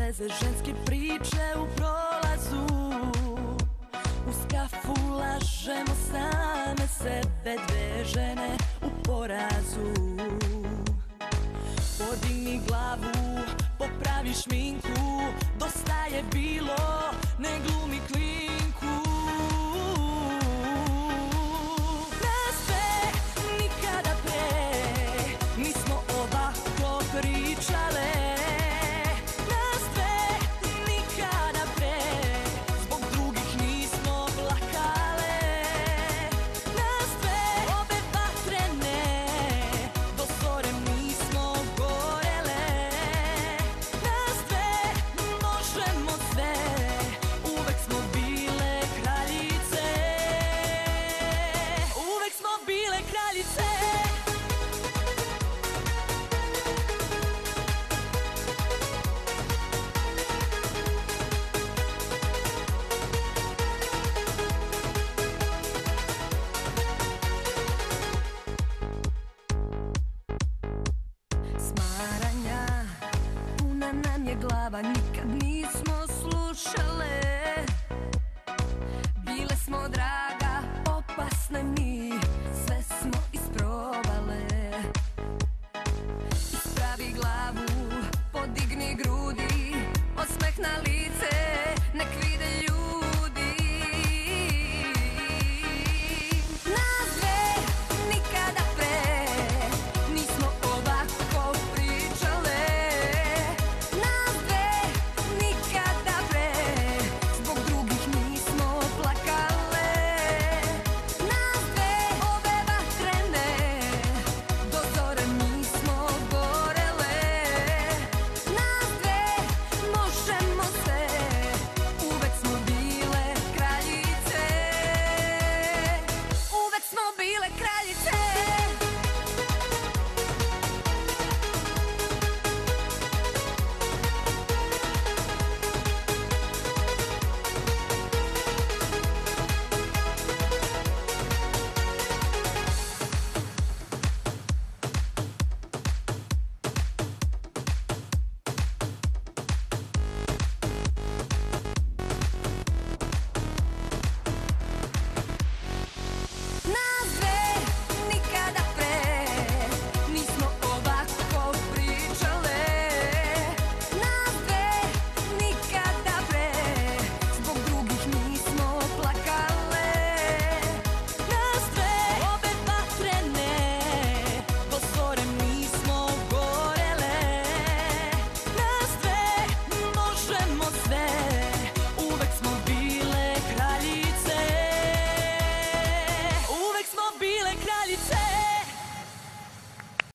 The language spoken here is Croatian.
veze ženske priče u prolazu. Uz kafu lažemo same sebe, dve žene u porazu. Podigni glavu, popravi šminku, dosta je bilo, ne glumi klinku. Nas dve nikada pre nismo ovako pričale. Nas dve nikada pre zbog drugih nismo plakale. Nas dve obe vatrene, do zore nismo gorele. Nas dve možemo sve, uvek smo bile kraljice. Uvek smo bile kraljice. Smaranja, puna nam je glava, nikad nismo slušale. Bile smo draga, opasne mi, sve smo isprobale. Ispravi glavu, podigni grudi, osmeh na lice, nek vide ljudi. Nas dve nikada pre nismo ovako pričale. Nas dve nikada pre zbog drugih nismo plakale. Nas dve ove vatrene, do zore nismo gorele. Nas dve možemo sve, uvek smo bile kraljice. Uvek smo bile kraljice.